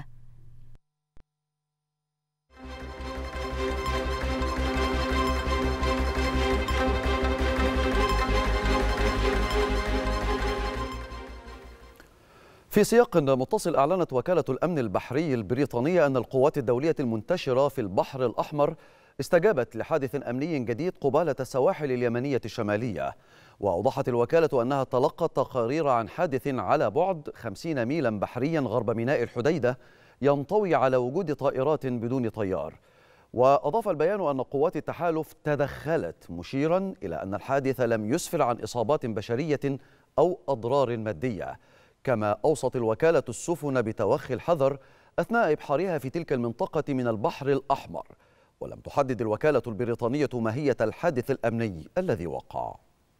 في سياق متصل، أعلنت وكالة الأمن البحري البريطانية أن القوات الدولية المنتشرة في البحر الأحمر استجابت لحادث أمني جديد قبالة السواحل اليمنية الشمالية. وأوضحت الوكالة أنها تلقت تقارير عن حادث على بعد خمسين ميلا بحريا غرب ميناء الحديدة ينطوي على وجود طائرات بدون طيار. وأضاف البيان أن قوات التحالف تدخلت مشيرا إلى أن الحادث لم يسفر عن إصابات بشرية أو أضرار مادية. كما أوصت الوكالة السفن بتوخي الحذر أثناء إبحارها في تلك المنطقة من البحر الأحمر. ولم تحدد الوكالة البريطانية ماهية الحادث الأمني الذي وقع.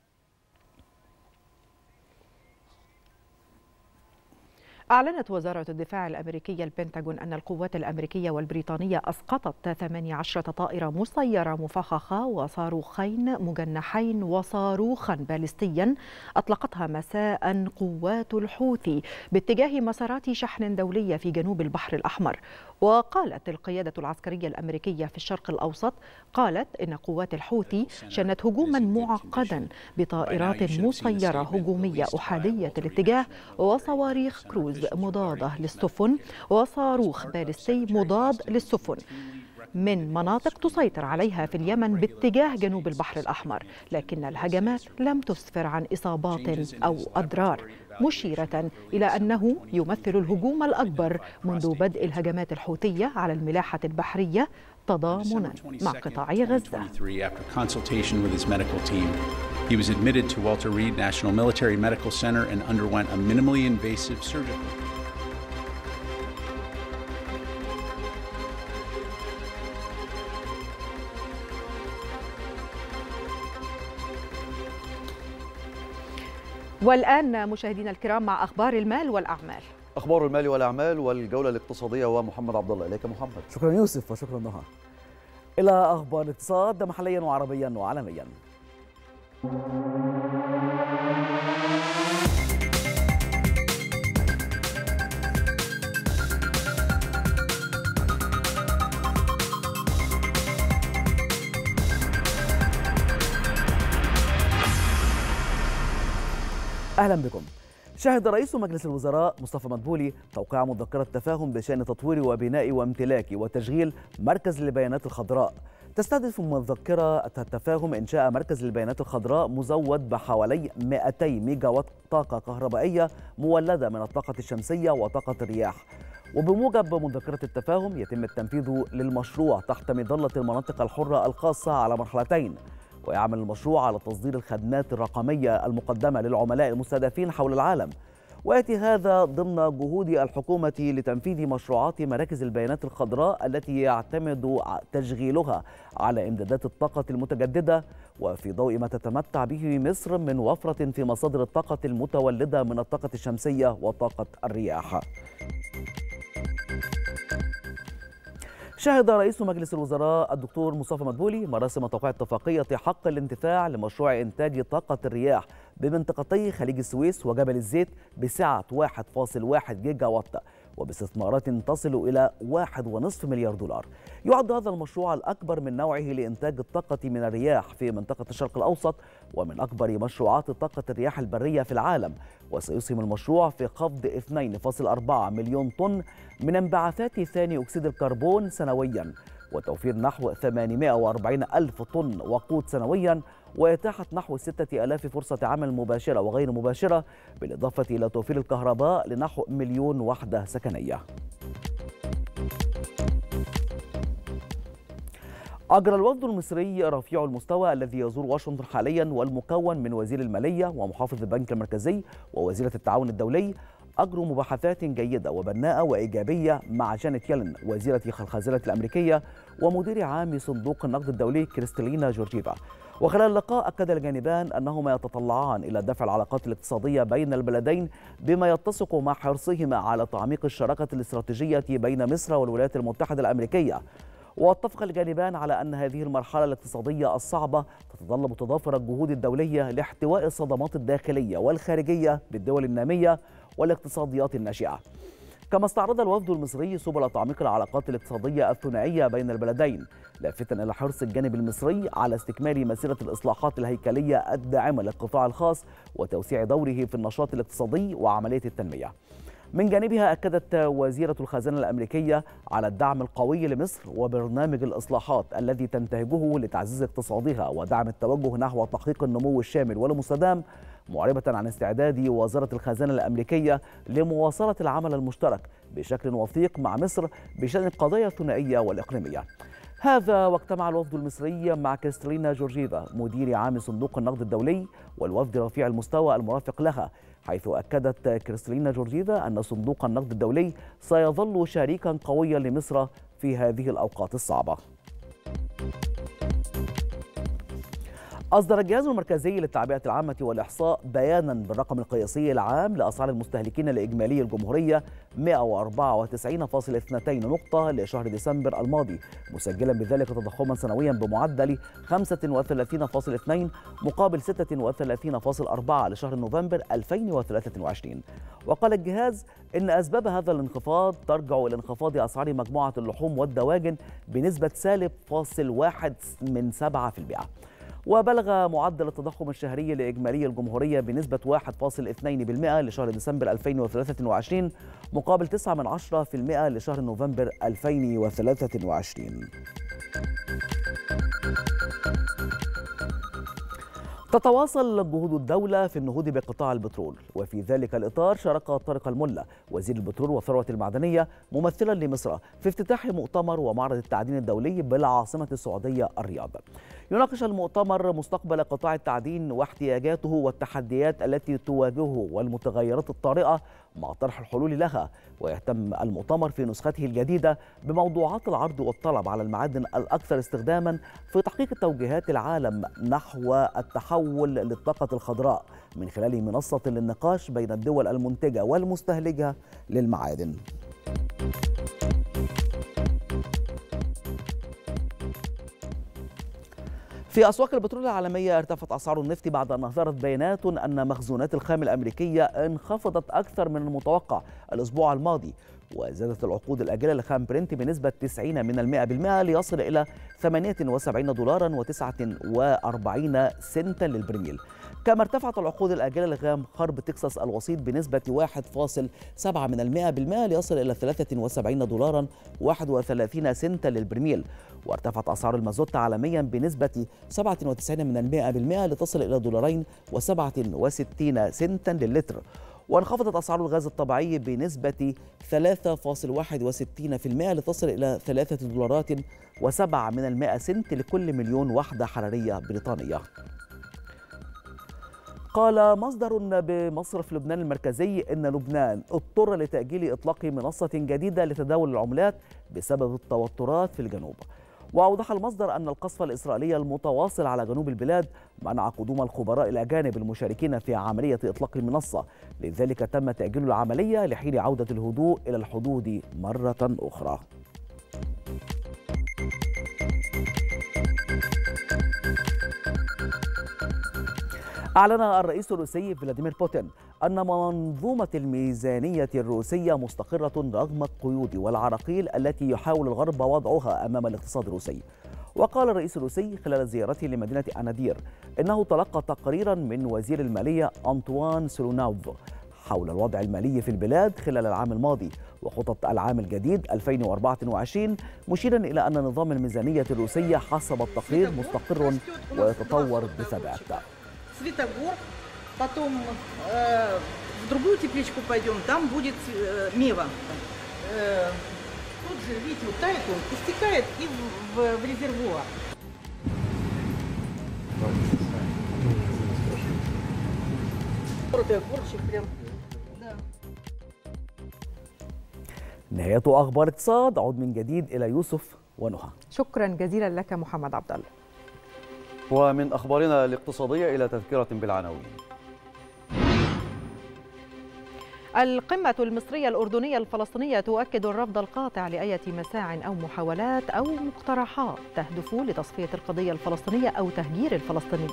أعلنت وزارة الدفاع الأمريكية البنتاغون أن القوات الأمريكية والبريطانية أسقطت ثمانية عشرة طائرة مسيرة مفخخة وصاروخين مجنحين وصاروخا باليستيا أطلقتها مساء قوات الحوثي باتجاه مسارات شحن دولية في جنوب البحر الأحمر. وقالت القيادة العسكرية الأمريكية في الشرق الأوسط قالت إن قوات الحوثي شنت هجوما معقدا بطائرات مسيرة هجومية أحادية الاتجاه وصواريخ كروز مضادة للسفن وصاروخ باليستي مضاد للسفن من مناطق تسيطر عليها في اليمن باتجاه جنوب البحر الأحمر، لكن الهجمات لم تسفر عن إصابات أو أضرار، مشيرة إلى أنه يمثل الهجوم الأكبر منذ بدء الهجمات الحوثية على الملاحة البحرية تضامنا مع قطاع غزة. He was admitted to Walter Reed National Military Medical Center and underwent a minimally invasive surgical. والآن مشاهدينا الكرام مع أخبار المال والأعمال. أخبار المال والأعمال والجولة الاقتصادية ومحمد عبد الله. إليك محمد. شكرا يوسف وشكرا نهى. إلى أخبار الاقتصاد محليا وعربيا وعالميا. أهلا بكم. شهد رئيس مجلس الوزراء مصطفى مدبولي توقيع مذكرة تفاهم بشأن تطوير وبناء وامتلاك وتشغيل مركز للبيانات الخضراء. تستهدف مذكرة التفاهم إنشاء مركز للبيانات الخضراء مزود بحوالي مئتي ميجا وات طاقة كهربائية مولدة من الطاقة الشمسية وطاقة الرياح. وبموجب مذكرة التفاهم يتم التنفيذ للمشروع تحت مظلة المناطق الحرة الخاصة على مرحلتين. ويعمل المشروع على تصدير الخدمات الرقمية المقدمة للعملاء المستهدفين حول العالم. ويأتي هذا ضمن جهود الحكومة لتنفيذ مشروعات مراكز البيانات الخضراء التي يعتمد تشغيلها على إمدادات الطاقة المتجددة، وفي ضوء ما تتمتع به مصر من وفرة في مصادر الطاقة المتولدة من الطاقة الشمسية وطاقة الرياح. شهد رئيس مجلس الوزراء الدكتور مصطفى مدبولي مراسم توقيع اتفاقية حق الانتفاع لمشروع إنتاج طاقة الرياح بمنطقتي خليج السويس وجبل الزيت بسعة واحد فاصل واحد جيجا وات وباستثمارات تصل إلى واحد فاصل خمسة مليار دولار. يعد هذا المشروع الأكبر من نوعه لإنتاج الطاقة من الرياح في منطقة الشرق الأوسط ومن أكبر مشروعات طاقة الرياح البرية في العالم، وسيسهم المشروع في خفض اثنين فاصل أربعة مليون طن من انبعاثات ثاني أكسيد الكربون سنوياً، وتوفير نحو ثمانمائة وأربعين ألف طن وقود سنوياً، وإتاحة نحو ستة آلاف فرصة عمل مباشرة وغير مباشرة، بالإضافة إلى توفير الكهرباء لنحو مليون وحدة سكنية. أجرى الوفد المصري رفيع المستوى الذي يزور واشنطن حاليا والمكون من وزير المالية ومحافظ البنك المركزي ووزيرة التعاون الدولي أجروا مباحثات جيدة وبناءة وإيجابية مع جانيت يلين وزيرة الخزانة الأمريكية ومدير عام صندوق النقد الدولي كريستالينا جورجيفا. وخلال اللقاء أكد الجانبان أنهما يتطلعان إلى دفع العلاقات الاقتصادية بين البلدين بما يتسق مع حرصهما على تعميق الشراكة الاستراتيجية بين مصر والولايات المتحدة الأمريكية. واتفق الجانبان على أن هذه المرحلة الاقتصادية الصعبة تتطلب تضافر الجهود الدولية لاحتواء الصدمات الداخلية والخارجية بالدول النامية والاقتصاديات الناشئة. كما استعرض الوفد المصري سبل تعميق العلاقات الاقتصادية الثنائية بين البلدين، لافتا إلى حرص الجانب المصري على استكمال مسيرة الإصلاحات الهيكلية الداعمة للقطاع الخاص وتوسيع دوره في النشاط الاقتصادي وعملية التنمية. من جانبها أكدت وزيرة الخزانة الأمريكية على الدعم القوي لمصر وبرنامج الإصلاحات الذي تنتهجه لتعزيز اقتصادها ودعم التوجه نحو تحقيق النمو الشامل والمستدام، معربة عن استعداد وزارة الخزانة الأمريكية لمواصلة العمل المشترك بشكل وثيق مع مصر بشأن القضايا الثنائية والإقليمية. هذا واجتمع الوفد المصري مع كريستالينا جورجيفا مدير عام صندوق النقد الدولي والوفد رفيع المستوى المرافق لها، حيث أكدت كريستالينا جورجيفا أن صندوق النقد الدولي سيظل شريكا قويا لمصر في هذه الأوقات الصعبة. أصدر الجهاز المركزي للتعبئة العامة والإحصاء بيانا بالرقم القياسي العام لأسعار المستهلكين الإجمالي الجمهورية مئة وأربعة وتسعين فاصلة اثنين نقطة لشهر ديسمبر الماضي، مسجلا بذلك تضخما سنويا بمعدل خمسة وثلاثين فاصلة اثنين مقابل ستة وثلاثين فاصلة أربعة لشهر نوفمبر ألفين وثلاثة وعشرين. وقال الجهاز إن أسباب هذا الانخفاض ترجع إلى انخفاض أسعار مجموعة اللحوم والدواجن بنسبة سالب فاصل واحد من سبعة في المئة. وبلغ معدل التضخم الشهري لإجمالي الجمهورية بنسبة واحد فاصل اثنين بالمئة لشهر ديسمبر ألفين وثلاثة وعشرين مقابل تسعة من عشرة في المئة لشهر نوفمبر ألفين وثلاثة وعشرين. تتواصل جهود الدولة في النهوض بقطاع البترول، وفي ذلك الإطار شارك طارق الملا وزير البترول والثروة المعدنية ممثلا لمصر في افتتاح مؤتمر ومعرض التعدين الدولي بالعاصمة السعودية الرياض. يناقش المؤتمر مستقبل قطاع التعدين واحتياجاته والتحديات التي تواجهه والمتغيرات الطارئة مع طرح الحلول لها، ويهتم المؤتمر في نسخته الجديدة بموضوعات العرض والطلب على المعادن الأكثر استخداما في تحقيق توجيهات العالم نحو التحول للطاقة الخضراء من خلال منصة للنقاش بين الدول المنتجة والمستهلكة للمعادن. في أسواق البترول العالمية ارتفعت أسعار النفط بعد أن أظهرت بيانات أن مخزونات الخام الأمريكية انخفضت أكثر من المتوقع الأسبوع الماضي، وزادت العقود الآجلة لخام برنت بنسبة تسعين من المئة بالمئة ليصل إلى ثمانية وسبعين دولارا وتسعة وأربعين سنتا للبرميل. كما ارتفعت العقود الآجلة لخام خرب تكساس الوسيط بنسبة واحد فاصل سبعة من المئة بالمئة ليصل إلى ثلاثة وسبعين دولارا واحد وثلاثين سنتا للبرميل. وارتفعت أسعار المازوت عالميا بنسبة سبعة وتسعين من المئة بالمئة لتصل إلى دولارين وسبعة وستين سنتا للتر. وانخفضت أسعار الغاز الطبيعي بنسبة ثلاثة فاصل واحد وستين بالمئة لتصل إلى ثلاثة دولارات وسبعة من المئة سنت لكل مليون وحدة حرارية بريطانية. قال مصدر بمصرف لبنان المركزي إن لبنان اضطر لتأجيل إطلاق منصة جديدة لتداول العملات بسبب التوترات في الجنوب. وأوضح المصدر أن القصف الإسرائيلي المتواصل على جنوب البلاد منع قدوم الخبراء الأجانب المشاركين في عملية إطلاق المنصة، لذلك تم تأجيل العملية لحين عودة الهدوء إلى الحدود مرة أخرى. أعلن الرئيس الروسي فلاديمير بوتين أن منظومة الميزانية الروسية مستقرة رغم القيود والعراقيل التي يحاول الغرب وضعها أمام الاقتصاد الروسي. وقال الرئيس الروسي خلال زيارته لمدينة أنادير إنه تلقى تقريرا من وزير المالية أنطوان سولوناوف حول الوضع المالي في البلاد خلال العام الماضي وخطط العام الجديد ألفين وأربعة وعشرين، مشيرا إلى أن نظام الميزانية الروسية حسب التقرير مستقر ويتطور بثبات. Светогор, потом э, в другую тепличку пойдем, там будет э, мева. Э, тут же, видите, вот тает он, истекает и в, в, в резервуар. نهاية أخبار اقتصاد. عود من جديد إلى يوسف ونهى. شكرا جزيلا لك محمد عبد الله. ومن أخبارنا الاقتصادية إلى تذكرة بالعناوين. القمة المصرية الأردنية الفلسطينية تؤكد الرفض القاطع لأية مساع أو محاولات أو مقترحات تهدف لتصفية القضية الفلسطينية أو تهجير الفلسطينيين.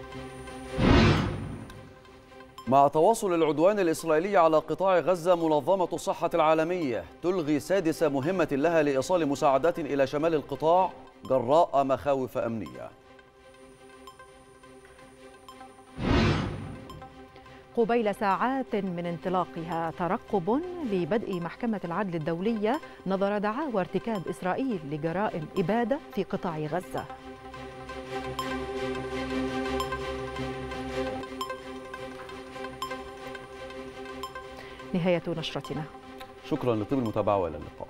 مع تواصل العدوان الإسرائيلي على قطاع غزة، منظمة الصحة العالمية تلغي سادس مهمة لها لإيصال مساعدات إلى شمال القطاع جراء مخاوف أمنية. قبيل ساعات من انطلاقها ترقب لبدء محكمة العدل الدولية نظر دعاوى ارتكاب إسرائيل لجرائم إبادة في قطاع غزة. نهاية نشرتنا. شكرا لطيب المتابعة والى اللقاء.